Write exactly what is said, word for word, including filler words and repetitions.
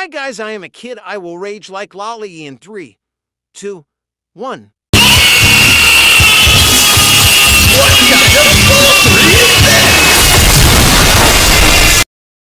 Hi guys, I am a kid. I will rage like Lolly in three, two, one.